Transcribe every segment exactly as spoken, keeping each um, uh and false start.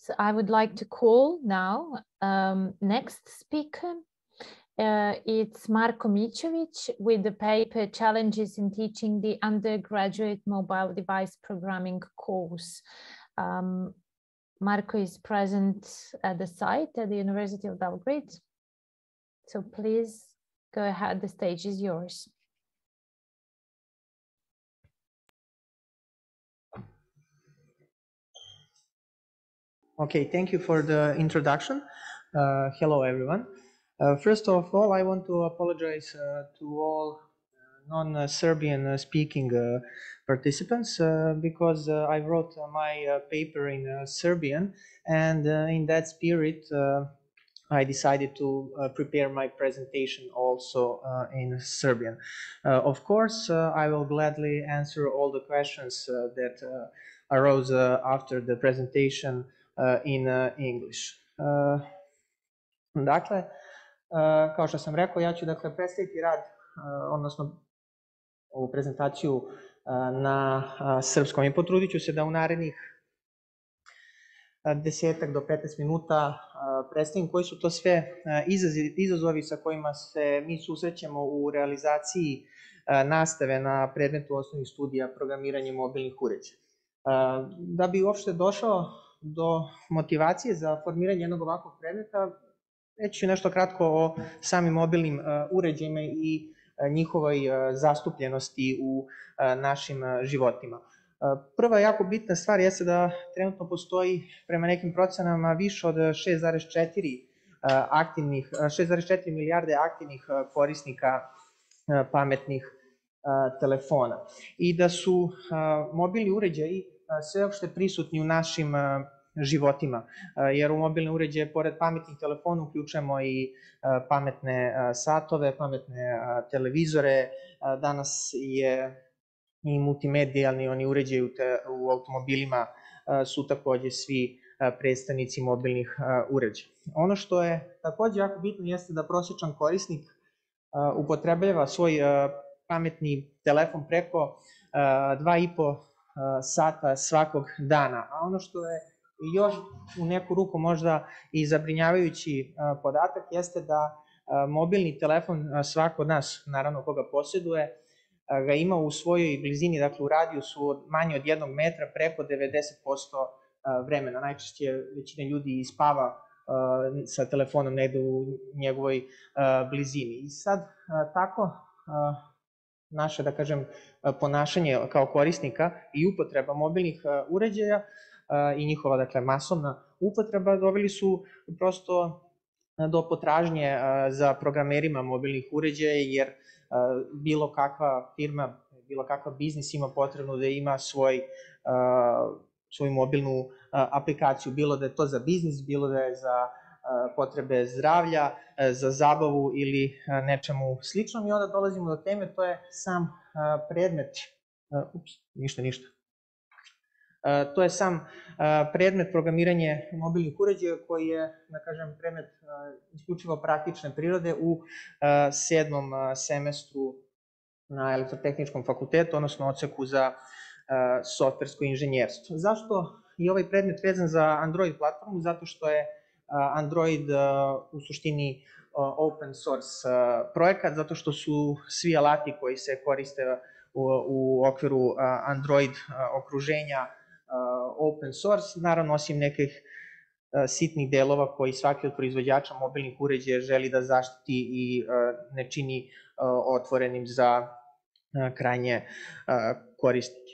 I would like to call now um, next speaker. Uh, it's Marko Mičević with the paper Challenges in Teaching the Undergraduate Mobile Device Programming course. Um, Marko is present at the site at the University of Belgrade. So please go ahead, the stage is yours. Okay, thank you for the introduction. Uh, hello, everyone. Uh, first of all, I want to apologize uh, to all non-Serbian uh, speaking uh, participants uh, because uh, I wrote uh, my uh, paper in uh, Serbian, and uh, in that spirit, uh, I decided to uh, prepare my presentation also uh, in Serbian. Uh, of course, uh, I will gladly answer all the questions uh, that uh, arose uh, after the presentation uh, in uh, English. Uh, dakle, uh, kao što sam rekao, ja ću dakle predstaviti rad, uh, odnosno ovu prezentaciju uh, na uh, srpskom i potrudit ću se da u narednih desetak do petnaest minuta predstavim koji su to sve izazovi sa kojima se mi susrećemo u realizaciji nastave na predmetu osnovnih studija programiranja mobilnih uređaja. Da bi uopšte došao do motivacije za formiranje jednog ovakvog predmeta, reći ću nešto kratko o samim mobilnim uređajima i njihovoj zastupljenosti u našim životima. Prva jako bitna stvar jeste da trenutno postoji prema nekim procenama više od šest zarez četiri aktivnih, šest zarez četiri milijarde aktivnih korisnika pametnih telefona i da su mobilni uređaji sveopšte prisutni u našim životima, jer u mobilne uređaje pored pametnih telefona uključujemo i pametne satove, pametne televizore, danas je i multimedijalni oni uređaji u automobilima su takođe svi predstavnici mobilnih uređaja. Ono što je takođe jako bitno jeste da prosječan korisnik upotrebljava svoj pametni telefon preko dva i po sata svakog dana, a ono što je još u neku ruku možda i zabrinjavajući podatak jeste da mobilni telefon svako od nas, naravno koga posjeduje, ga ima u svojoj blizini, dakle u radijusu od manje od jednog metra preko devedeset posto vremena. Najčešće većina ljudi spava sa telefonom negde u njegovoj blizini. I sad tako naše, da kažem, ponašanje kao korisnika i upotreba mobilnih uređaja i njihova, dakle, masovna upotreba doveli su prosto do potražnje za programerima mobilnih uređaja, jer bilo kakva firma, bilo kakav biznis ima potrebno da ima svoj, svoju mobilnu aplikaciju, bilo da je to za biznis, bilo da je za potrebe zdravlja, za zabavu ili nečemu sličnom. I onda dolazimo do teme, to je sam predmet, ups, ništa, ništa. To je sam predmet programiranje mobilnih uređaja koji je, da kažem, predmet isključivo praktične prirode u sedmom semestru na Elektrotehničkom fakultetu, odnosno odseku za softversko inženjerstvo. Zašto je ovaj predmet vezan za Android platformu? Zato što je Android u suštini open source projekat, zato što su svi alati koji se koriste u okviru Android okruženja open source, naravno osim nekih sitnih delova koji svaki od proizvođača mobilnih uređaja želi da zaštiti i ne čini otvorenim za krajnje korisnike.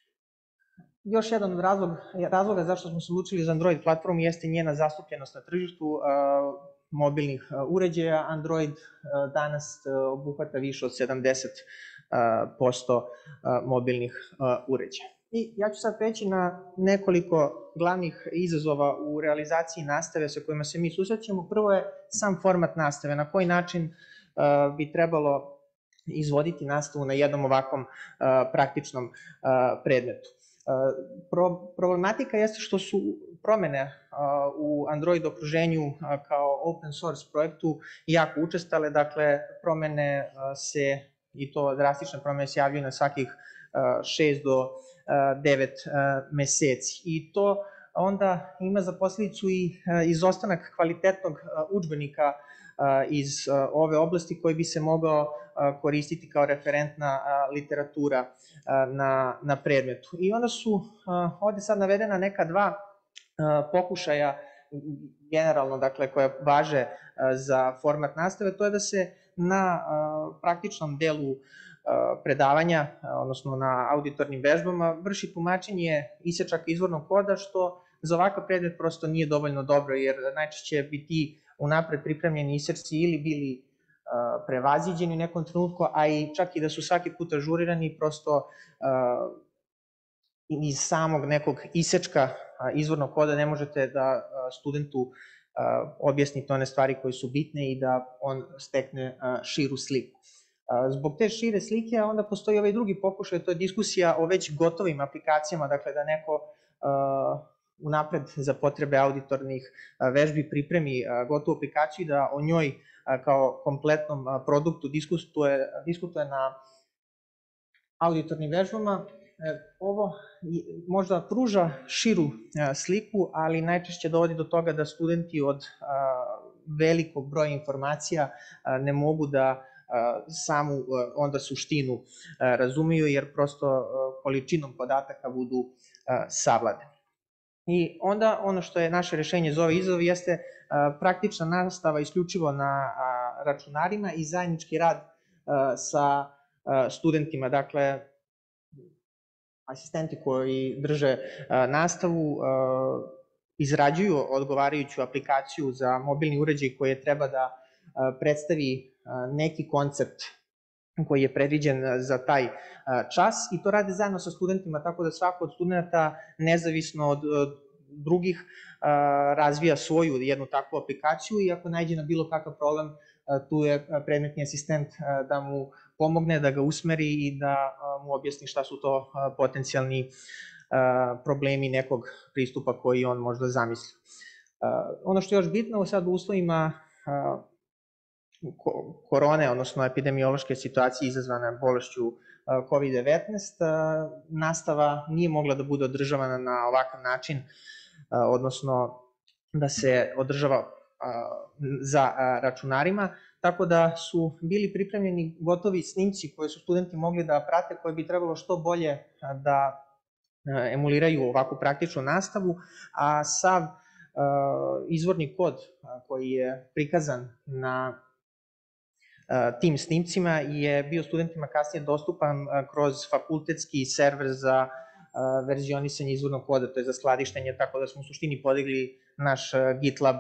Još jedan od razloga, razloga zašto smo se odlučili za Android platformu jeste njena zastupljenost na tržištu mobilnih uređaja. Android danas obuhvata više od sedamdeset posto mobilnih uređaja. I ja ću sad preći na nekoliko glavnih izazova u realizaciji nastave sa kojima se mi susrećemo. Prvo je sam format nastave, na koji način bi trebalo izvoditi nastavu na jednom ovakvom praktičnom predmetu. Problematika jeste što su promene u Android okruženju kao open source projektu jako učestale, dakle promene se, i to drastične promene se javljaju na svakih šest do devet meseci. I to onda ima za posledicu i izostanak kvalitetnog udžbenika iz ove oblasti koji bi se mogao koristiti kao referentna literatura na, na predmetu. I onda su ovde sad navedena neka dva pokušaja generalno, dakle, koja važe za format nastave, to je da se na praktičnom delu predavanja, odnosno na auditornim vežbama, vrši tumačenje isečaka izvornog koda, što za ovakav predmet prosto nije dovoljno dobro, jer najčešće bi ti unapred pripremljeni isečci ili bili prevaziđeni u nekom trenutku, a i čak i da su svaki put ažurirani, prosto iz samog nekog isečka izvornog koda ne možete da studentu objasnite one stvari koje su bitne i da on stekne širu sliku. Zbog te šire slike onda postoji ovaj drugi pokušaj, to je diskusija o već gotovim aplikacijama, dakle da neko unapred za potrebe auditornih vežbi pripremi gotovu aplikaciju i da o njoj kao kompletnom produktu diskutuje, diskutuje na auditornim vežbama. Ovo možda pruža širu sliku, ali najčešće dovodi do toga da studenti od velikog broja informacija ne mogu da samu onda suštinu razumiju, jer prosto količinom podataka budu savladani. I onda ono što je naše rešenje za ovaj izazov jeste praktična nastava isključivo na računarima i zajednički rad sa studentima, dakle asistenti koji drže nastavu izrađuju odgovarajuću aplikaciju za mobilni uređaj koji treba da predstavi neki koncept koji je predviđen za taj čas i to rade zajedno sa studentima, tako da svako od studenta, nezavisno od drugih, razvija svoju jednu takvu aplikaciju i ako najde na bilo kakav problem, tu je predmetni asistent da mu pomogne, da ga usmeri i da mu objasni šta su to potencijalni problemi nekog pristupa koji on možda zamisli. Ono što je još bitno, sad u uslovima korone, odnosno epidemiološke situacije izazvane bolešću kovid devetnaest, nastava nije mogla da bude održavana na ovakav način, odnosno da se održava za računarima, tako da su bili pripremljeni gotovi snimci koje su studenti mogli da prate, koje bi trebalo što bolje da emuliraju ovakvu praktičnu nastavu, a sav izvorni kod koji je prikazan na tim snimcima je bio studentima kasnije dostupan kroz fakultetski server za verzionisanje izvornog koda, to je za skladištenje, tako da smo u suštini podigli naš GitLab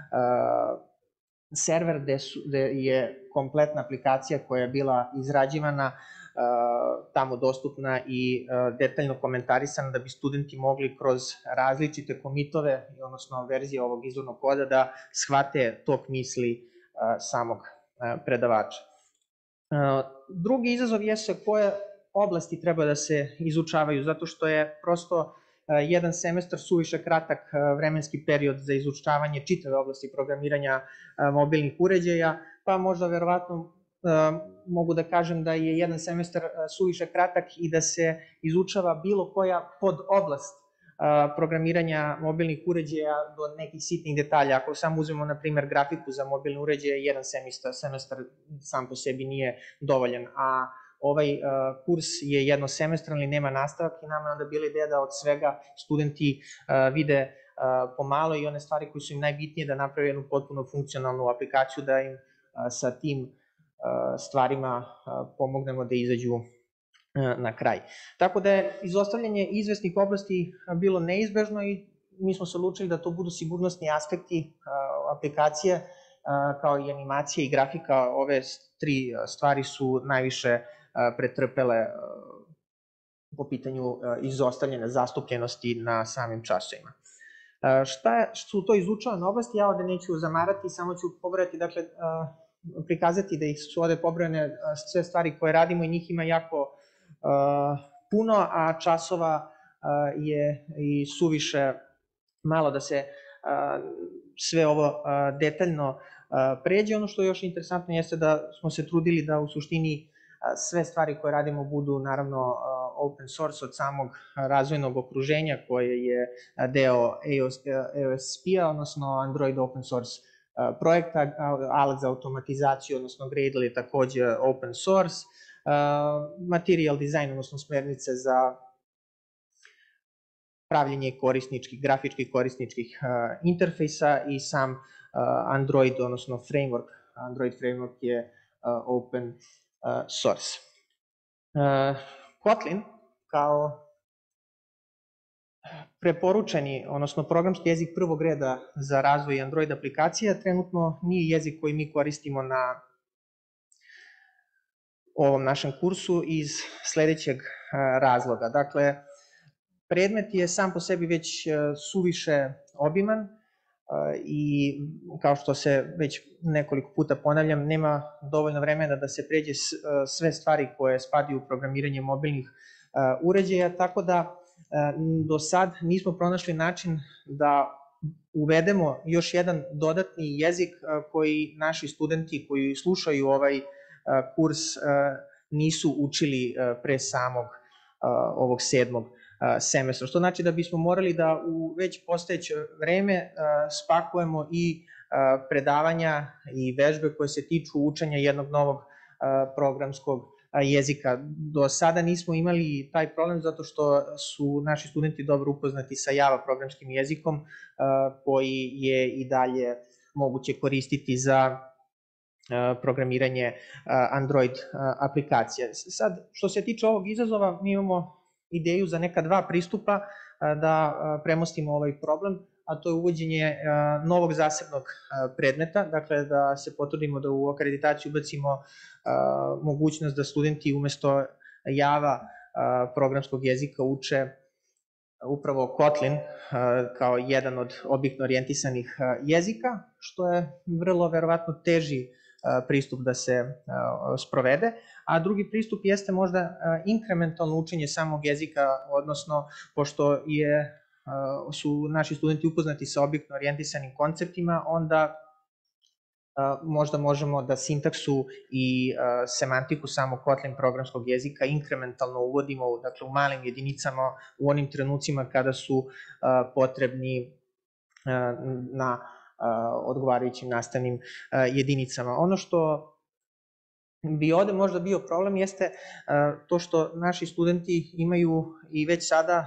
server gde je kompletna aplikacija koja je bila izrađivana tamo dostupna i detaljno komentarisana da bi studenti mogli kroz različite komitove, odnosno verzije ovog izvornog koda, da shvate tok misli samog predavača. Drugi izazov jeste koje oblasti treba da se izučavaju, zato što je prosto jedan semestar suviše kratak vremenski period za izučavanje čitave oblasti programiranja mobilnih uređaja, pa možda verovatno mogu da kažem da je jedan semestar suviše kratak i da se izučava bilo koja podoblast programiranja mobilnih uređaja do nekih sitnih detalja. Ako samo uzmemo, na primer, grafiku za mobilne uređaje, jedan semestar, semestar sam po sebi nije dovoljan, a ovaj kurs je jednosemestralni, nema nastavak i nama je onda bila ideja da od svega studenti vide pomalo i one stvari koje su im najbitnije, da naprave jednu potpuno funkcionalnu aplikaciju, da im sa tim stvarima pomognemo da izađu na kraj. Tako da je izostavljanje izvesnih oblasti bilo neizbežno i mi smo se odlučili da to budu sigurnosni aspekti aplikacije, kao i animacija i grafika. Ove tri stvari su najviše pretrpele po pitanju izostavljene zastupljenosti na samim časovima. Šta su to izučavane oblasti? Ja ovde neću zamarati, samo ću pobrojati, dakle, prikazati da ih su ovde pobrojene sve stvari koje radimo i njih ima jako puno, a časova je i suviše malo da se sve ovo detaljno pređe. Ono što je još interesantno jeste da smo se trudili da u suštini sve stvari koje radimo budu naravno open source od samog razvojnog okruženja koje je deo A O S P-a, odnosno Android open source projekta, alat za automatizaciju, odnosno Gradle je takođe open source, material design, odnosno smernice za pravljenje korisničkih, grafičkih korisničkih interfejsa i sam Android, odnosno framework, Android framework je open source. Kotlin kao preporučeni, odnosno programski jezik prvog reda za razvoj Android aplikacija trenutno nije jezik koji mi koristimo na ovom našem kursu iz sledećeg razloga. Dakle, predmet je sam po sebi već suviše obiman i kao što se već nekoliko puta ponavljam, nema dovoljno vremena da se pređe sve stvari koje spadaju u programiranje mobilnih uređaja, tako da do sad nismo pronašli način da uvedemo još jedan dodatni jezik koji naši studenti koji slušaju ovaj kurs nisu učili pre samog ovog sedmog semestra. Što znači da bismo morali da u već postojeće vreme spakujemo i predavanja i vežbe koje se tiču učenja jednog novog programskog jezika. Do sada nismo imali taj problem zato što su naši studenti dobro upoznati sa Java programskim jezikom koji je i dalje moguće koristiti za programiranje Android aplikacija. Sad, što se tiče ovog izazova, mi imamo ideju za neka dva pristupa da premostimo ovaj problem, a to je uvođenje novog zasebnog predmeta, dakle da se potrudimo da u akreditaciju ubacimo mogućnost da studenti umesto Java programskog jezika uče upravo Kotlin kao jedan od objektno orijentisanih jezika, što je vrlo verovatno teži pristup da se sprovede, a drugi pristup jeste možda inkrementalno učenje samog jezika, odnosno pošto je, su naši studenti upoznati sa objektno orijentisanim konceptima, onda možda možemo da sintaksu i semantiku samog Kotlin programskog jezika inkrementalno uvodimo, dakle u malim jedinicama u onim trenucima kada su potrebni na odgovarajućim nastavnim jedinicama. Ono što bi ovde možda bio problem jeste to što naši studenti imaju i već sada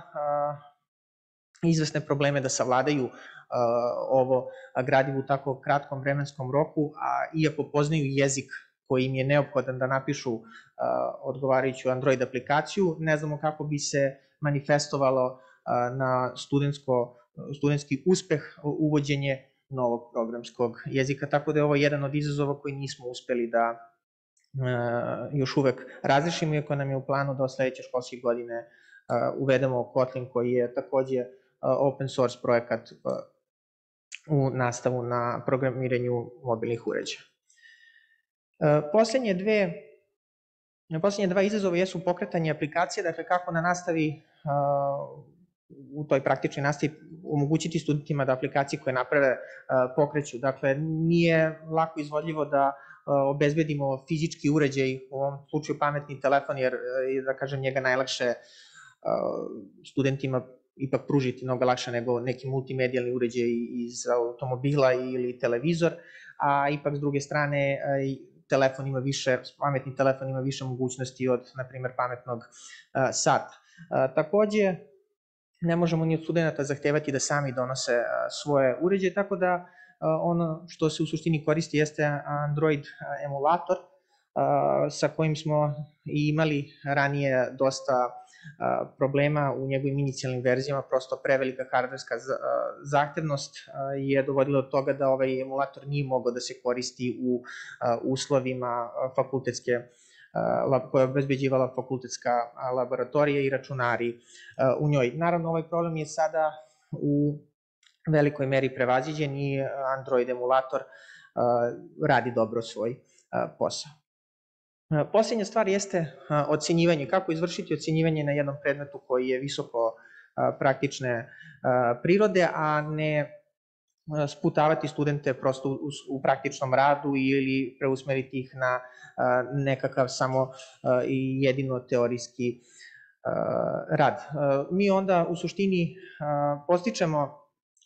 izvesne probleme da savladaju ovo gradivo u tako kratkom vremenskom roku, a iako poznaju jezik koji im je neophodan da napišu odgovarajuću Android aplikaciju, ne znamo kako bi se manifestovalo na studentsko, studentski uspeh uvođenje novog programskog jezika, tako da je ovo jedan od izazova koji nismo uspeli da još uvek razrešimo, iako nam je u planu da od sledeće školske godine uvedemo Kotlin koji je takođe open source projekat u nastavu na programiranju mobilnih uređaja. Poslednje dve, poslednje dva izazova jesu pokretanje aplikacije, dakle kako na nastavi u toj praktičnoj nastavi omogućiti studentima da aplikacije koje naprave pokreću. Dakle, nije lako izvodljivo da obezbedimo fizički uređaj, u ovom slučaju pametni telefon, jer je, da kažem, njega najlakše studentima ipak pružiti mnogo lakše nego neki multimedijalni uređaj iz automobila ili televizor, a ipak s druge strane telefon ima više, pametni telefon ima više mogućnosti od, na primer, pametnog sata. Takođe, ne možemo ni od studenta zahtevati da sami donose svoje uređaje, tako da ono što se u suštini koristi jeste Android emulator, sa kojim smo imali ranije dosta problema u njegovim inicijalnim verzijama, prosto prevelika hardverska zahtevnost je dovodila do toga da ovaj emulator nije mogao da se koristi u uslovima fakultetske, koja je obezbeđivala fakultetska laboratorija i računari u njoj. Naravno, ovaj problem je sada u velikoj meri prevaziđen i Android emulator radi dobro svoj posao. Poslednja stvar jeste ocenjivanje. Kako izvršiti ocenjivanje na jednom predmetu koji je visoko praktične prirode, a ne sputavati studente prosto u praktičnom radu ili preusmeriti ih na nekakav samo i jedino teorijski rad. Mi onda u suštini postičemo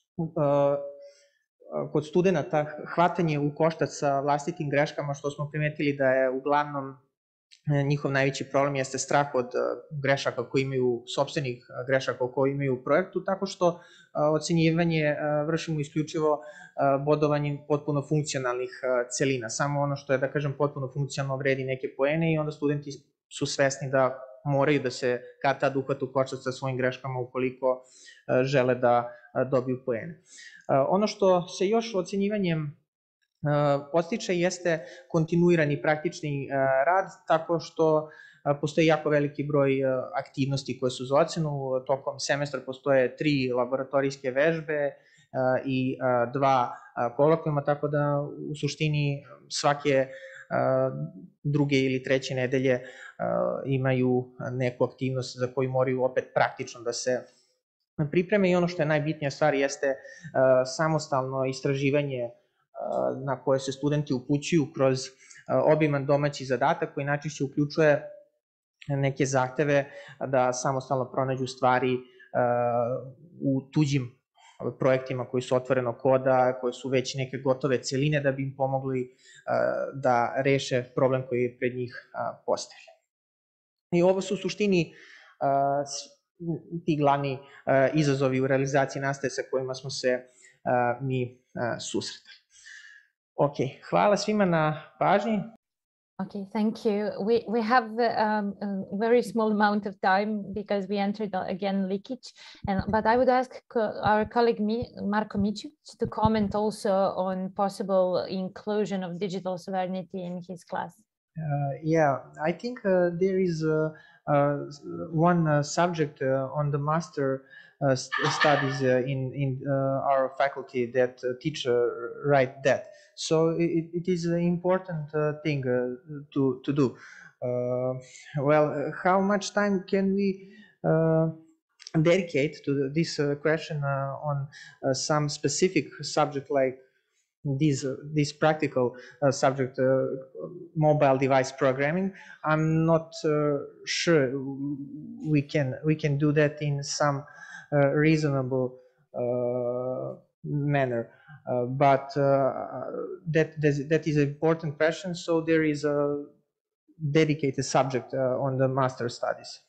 kod studenta hvatanje u koštac sa vlastitim greškama, što smo primetili da je uglavnom njihov najveći problem jeste strah od grešaka koji imaju, sopstvenih grešaka koji imaju u projektu, tako što ocenjivanje vršimo isključivo bodovanjem potpuno funkcionalnih celina. Samo ono što je, da kažem, potpuno funkcionalno vredi neke poene i onda studenti su svesni da moraju da se kad tad uhvate u koštac sa svojim greškama ukoliko žele da dobiju poene. Ono što se još ocenjivanjem postiče jeste kontinuirani praktični rad, tako što postoji jako veliki broj aktivnosti koje su za ocenu. Tokom semestra postoje tri laboratorijske vežbe i dva kolokvijuma, tako da u suštini svake druge ili treće nedelje imaju neku aktivnost za koju moraju opet praktično da se pripreme i ono što je najbitnija stvar jeste samostalno istraživanje na koje se studenti upućuju kroz obiman domaći zadatak koji najčešće uključuje neke zahteve da samostalno pronađu stvari u tuđim projektima koji su otvorenog koda, koje su već neke gotove celine da bi im pomogli da reše problem koji je pred njih postavljen. I ovo su u suštini ti glavni izazovi u realizaciji nastave sa kojima smo se mi susretali. Ok, hvala svima na pažnji. Okay, thank you. We we have um, a very small amount of time because we entered again leakage, and but I would ask our colleague Marko Mičević to comment also on possible inclusion of digital sovereignty in his class. Uh, yeah, I think uh, there is uh, uh, one uh, subject uh, on the master uh, st studies uh, in in uh, our faculty that uh, teach uh, right that. So it, it is an important uh, thing uh, to to do. Uh, well, uh, how much time can we uh, dedicate to the, this uh, question uh, on uh, some specific subject like this uh, this practical uh, subject, uh, mobile device programming? I'm not uh, sure we can we can do that in some uh, reasonable uh, manner, uh, but uh, that that is an important question. So there is a dedicated subject uh, on the master studies.